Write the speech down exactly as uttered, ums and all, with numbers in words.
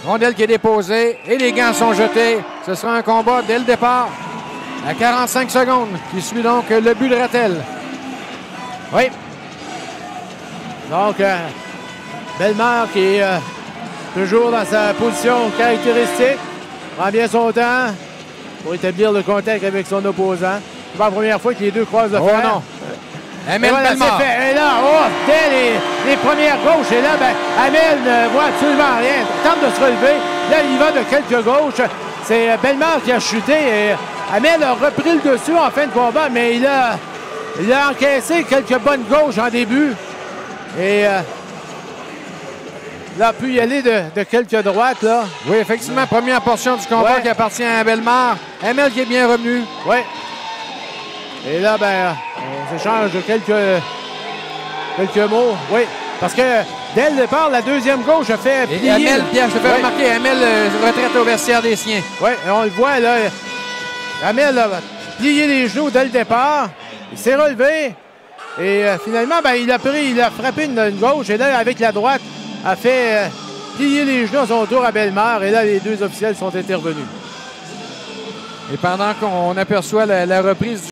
Rondelle qui est déposée et les gants sont jetés. Ce sera un combat dès le départ. À quarante-cinq secondes, qui suit donc le but de Rattel. Oui. Donc, euh, Bellemare qui est euh, toujours dans sa position caractéristique. Prend bien son temps pour établir le contact avec son opposant. C'est pas la première fois que les deux croisent le Oh fer. non. Amel Voilà, Bellemare. c'est fait. Et là, oh, dès les, les premières gauches, et là, ben, Amel ne voit absolument rien. Il tente de se relever. Là, il va de quelques gauches. C'est Bellemare qui a chuté et Amel a repris le dessus en fin de combat, mais il a, il a encaissé quelques bonnes gauches en début. Et euh, il a pu y aller de, de quelques droites, là. Oui, effectivement, première portion du combat Ouais. qui appartient à Bellemare. Amel qui est bien revenu. Oui. Et là, ben, on s'échange quelques, quelques mots. Oui, parce que dès le départ, la deuxième gauche a fait Et plier. Amel, Pierre, je te fais Ouais. remarquer, Amel euh, retraite au vestiaire des siens. Oui, et on le voit, là. Amel a plié les genoux dès le départ. Il s'est relevé. Et euh, finalement, ben, il a pris, il a frappé une, une gauche. Et là, avec la droite, a fait euh, plier les genoux à son tour à Bellemare. Et là, les deux officiels sont intervenus. Et pendant qu'on aperçoit la, la reprise du